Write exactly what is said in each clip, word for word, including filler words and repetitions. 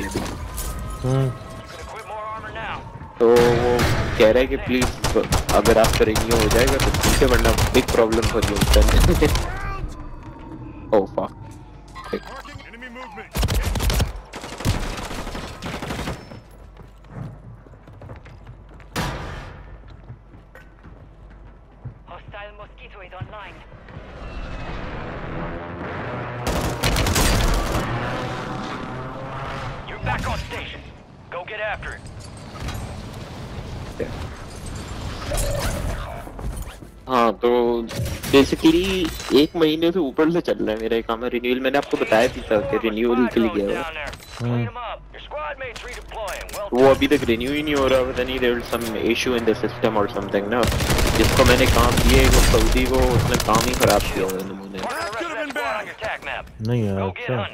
थी अभी। हम्म तो वो कह रहा है कि प्लीज अगर आपका रिन्यू हो जाएगा तो ठीक है, वरना बिग प्रॉब्लम फॉर यू करने। Oh fuck. Hostile Mosquito is online. You're back on station. Go get after it. हाँ तो बेसिकली एक महीने से ऊपर से चल रहा है मेरा काम। रिन्यूअल मैंने आपको बताया भी था कि रिन्यूअल के लिए गया हुआ, वो अभी तक रिन्यू ही नहीं हो रहा। पता नहीं there is some issue in the system और समथिंग ना। जिसको मैंने काम दिए वो सऊदी को उसने काम ही खराब किया हुआ है नमूने। नहीं यार अच्छा।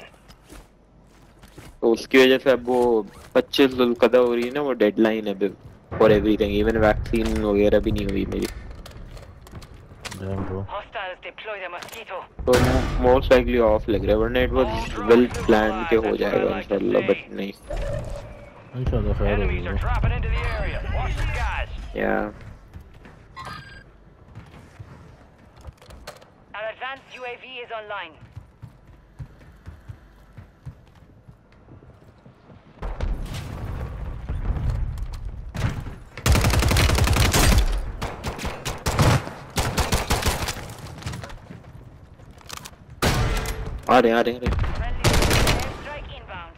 तो उसकी वजह से अब वो पच्चीस जुल्कदा हो रही है ना, वो डेडलाइन है फॉर एवरीथिंग। इवन वैक्सीन वगैरह भी नहीं हुई मेरी। Damn bro. Hostiles deploy the Mosquito. तो मोस्ट लाइकली ऑफ लग रहा है, वरना इट वाज वेल प्लान के हो जाएगा इंशाल्लाह, बट नहीं। इंशाल्लाह खैर Enemies are होगा। dropping into the area. Watch the skies. या Our advanced U A V is online. आ रहे आ रहे आ रहे। Friendly airstrike inbound.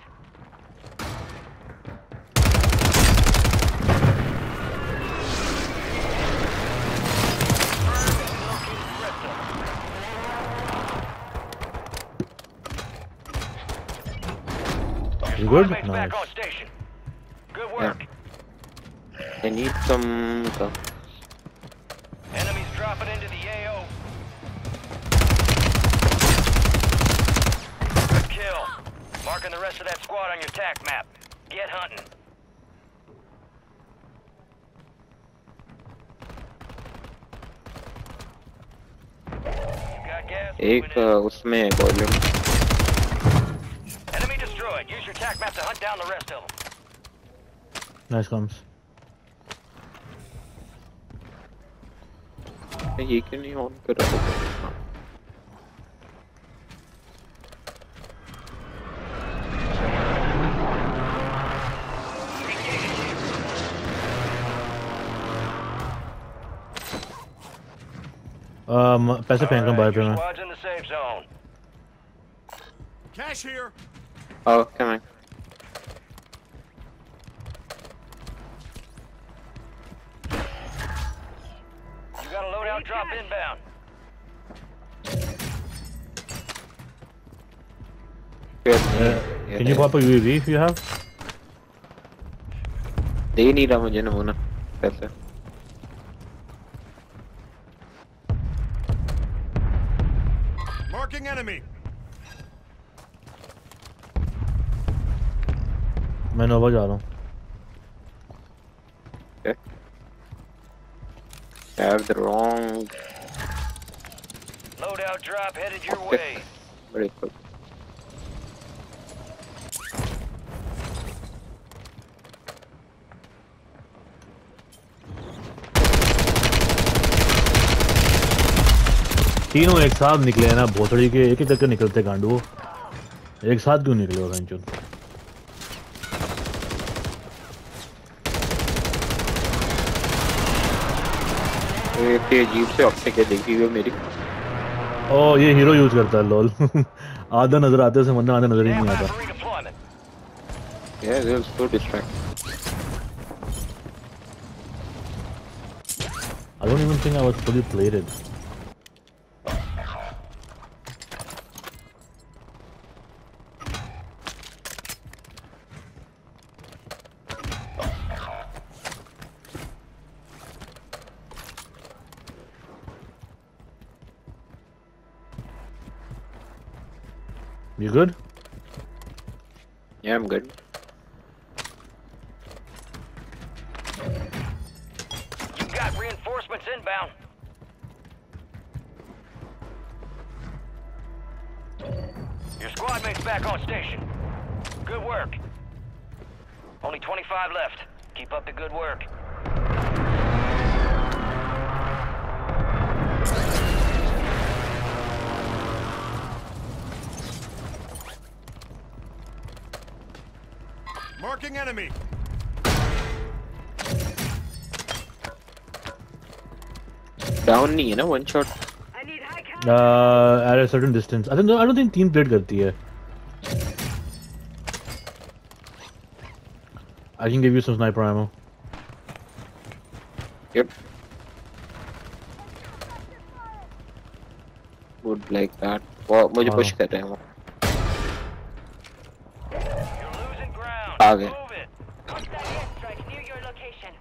You good? Squadmates back Nice. on station. Good work. I need some Enemies dropping into the A O. Good kill. Marking the rest of that squad on your tac map. Get hunting. You got gas? एक Moving in. उसमें volume. Enemy destroyed. Use your tac map to hunt down the rest of them. Nice comes. ये क्यों नहीं on कर रहा है? Um, पैसे फेंक रहा हूँ बाहर पे मैं। Squad's in the safe zone. Cash here. Oh, come on. You got a loadout drop inbound. Uh, can you pop a U A V if you have? दे नहीं रहा मुझे नमूना पैसे। Marking enemy. मैं नोवा जा रहा हूँ। Okay. I have the wrong. Loadout drop headed your way. Very good. तीनों एक साथ निकले हैं ना भोसड़ी के, एक ही करके निकलते गांडू। एक साथ क्यों निकले हो भैंचोद? ये अजीब से ऑप्टिक है, देखी हुई मेरी। ओ ये हीरो यूज करता है लॉल। आधा नजर आते से वरना आधा नजर ही नहीं Stand by आता। for redeployment. Yeah, they're so distracting. I don't even think I was fully plated. You good? Yeah, I'm good. You got reinforcements inbound. Your squad mate's back on station. Good work. Only twenty-five left. Keep up the good work. Marking enemy. Down नहीं है ना, one shot. Uh, at a certain distance. I don't. I don't think team plate करती है. I can give you some sniper ammo. Yep. Would like that. वो मुझे push कर रहे हैं वो. You're losing ground. आ गए. Move it. Hostile airstrike near your location.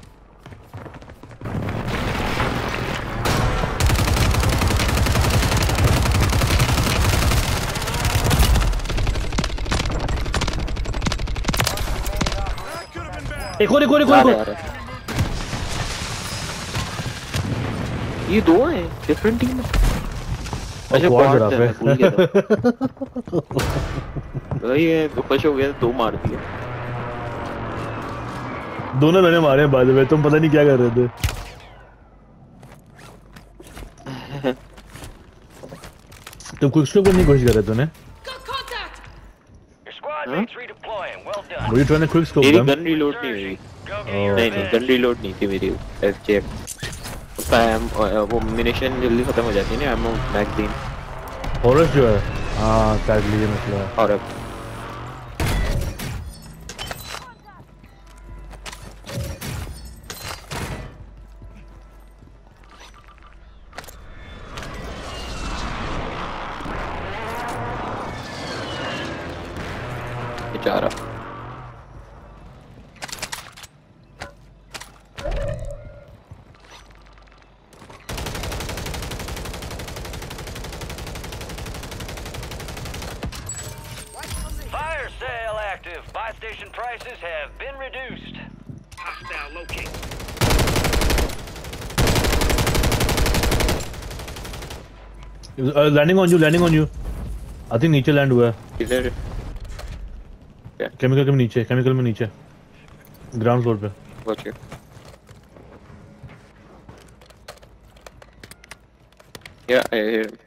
That could have been bad. एक और एक और एक आ और. रहे आ रहे. ये दो हैं different team. अच्छा quad quad जरा है, पे. मैं भूल गया था. वही है, तो खुश हो गया, दो मार दिए. दोनों मैंने मारे हैं बाद में. तुम पता नहीं क्या कर रहे थे. तुम क्विक स्कोप करने की कोशिश कर रहे थे तूने. Your squad mates redeploying. Well done. Were you trying to quick scope मेरी them? गन रीलोड नहीं हुई. Go get your नहीं नहीं revenge. गन रीलोड नहीं थी मेरी. एफ जे उसका वो मिनिशन जल्दी खत्म हो जाती है ना, एमो मैगजीन. हॉरस जो है. हाँ सैडली ये मसला है. और अब बेचारा. Fire sale active. Buy station prices have been reduced. Hostile locate. Uh, landing on you, landing on you. I think नीचे लैंड हुआ है. किधर? केमिकल के नीचे, केमिकल में नीचे. ग्राउंड फ्लोर पे. Watch it. Yeah, I hear him.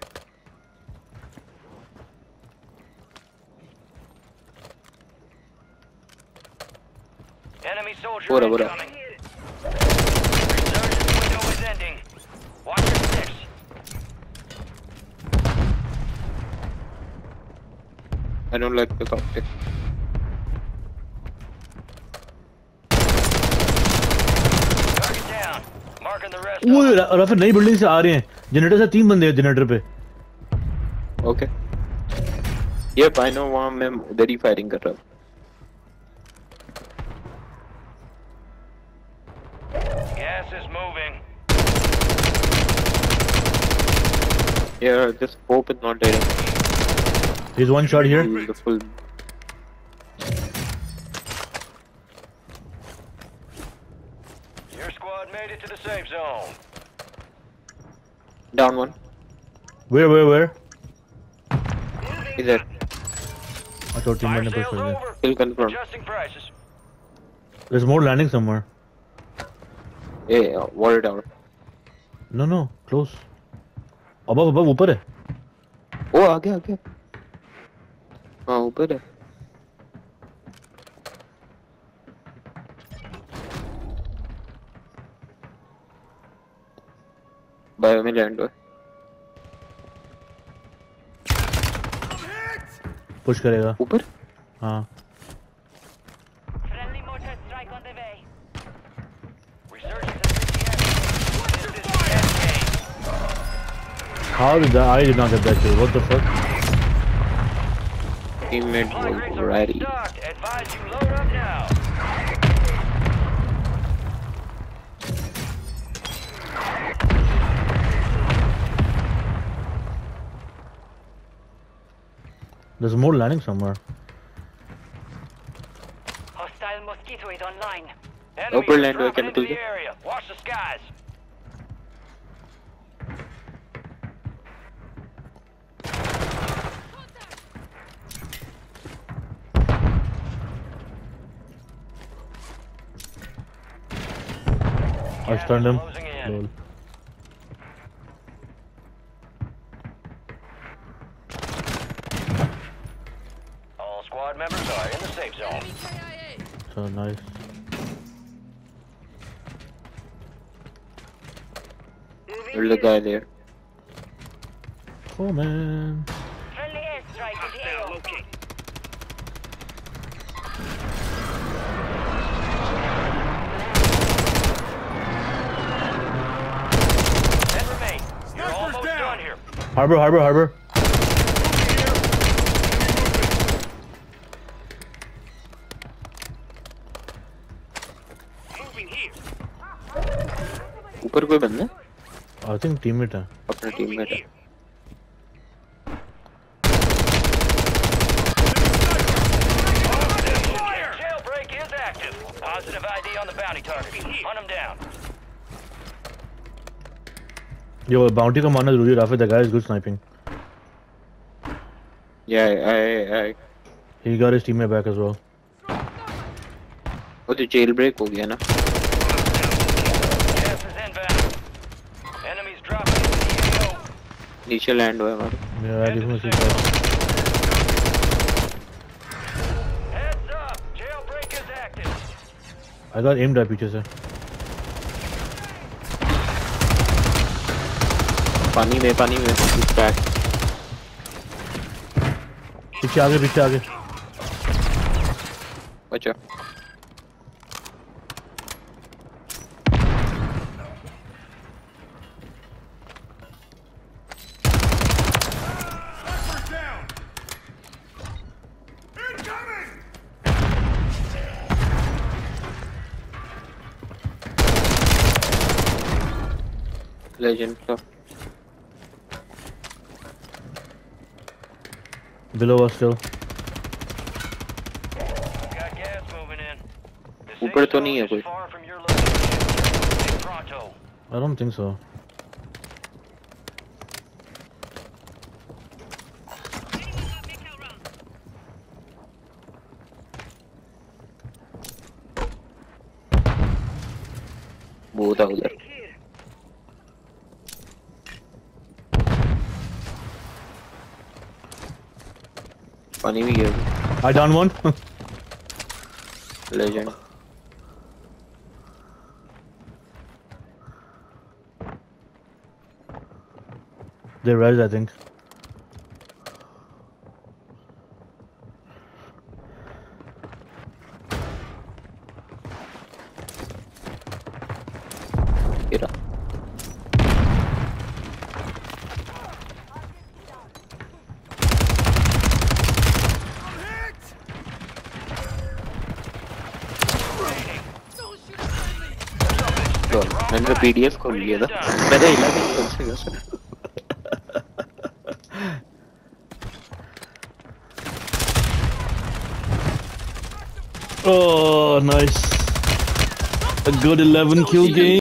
Enemy soldier What up, what up? incoming. Resurgence window is ending. Watch your six. I don't like the optic. Target down. Marking the rest वो of them. राफिर नई building से आ रहे हैं. Generator से तीन बंदे हैं जनरेटर पे. Okay. Yep, I know. वहाँ मैं उधर ही फायरिंग कर रहा हूँ. Gas is moving. Yeah, this hope is not there. He's one shot here. The full. Your squad made it to the safe zone. Down one. Where where where? इधर. अच्छा team Fire ने push sale's कर दिया. over. Kill confirmed. Adjusting prices. There's more landing somewhere. Yeah, water tower. No no, close. above above ऊपर है. ओ आ गया आ गया. हाँ ऊपर है. बायो में लैंड हुआ. पुश करेगा. ऊपर. हाँ. Friendly mortar strike on the way. Resurgence is the game. How did that? I did not get that kill. What the fuck? Teammate Supply crates was are ready. restocked. Advise you load up now. There's more landing somewhere. Hostile mosquito is online. Enemies Upper are land where dropping into chemicals the are. area. Watch the skies. I stunned him. Closing in. Lol. All squad members are in the safe zone. So nice. There's a guy there. Oh man. Friendly airstrike in the A O. Ten remain. You're Sniper's almost down. done here. Harbor, harbor, harbor. Moving here. ऊपर कोई बंदा है? I think teammate है. अपना teammate है. Jailbreak is active. Positive I D on the bounty target. Hunt him down. Yo, bounty का मारना जरूरी है. Rafi, the guy is good sniping. Yeah, I, I, He got his teammate back as well. वो तो jail break हो गया ना. Gas is inbound. Enemies dropping into the A O. नीचे लैंड हुआ है हमारे. Yeah, I give him a six. Heads up. Jailbreak is active. I got aimed at पीछे से. पानी में पानी में बैक. पीछे आगे, पीछे आगे. अच्छा. Sniper's down. Incoming. लेजेंड का. Below us still. Got gas moving in. The safe ऊपर तो zone नहीं है is कोई. far from your location. Stay pronto. I don't think so. वो था उधर. पानी में गया. I down one. Legend. They res, I think. गिरा. तो मैंने पीडीएफ खोल लिया था. मैंने हिला नहीं कौन से कैसे. Oh, nice. A good eleven kill game.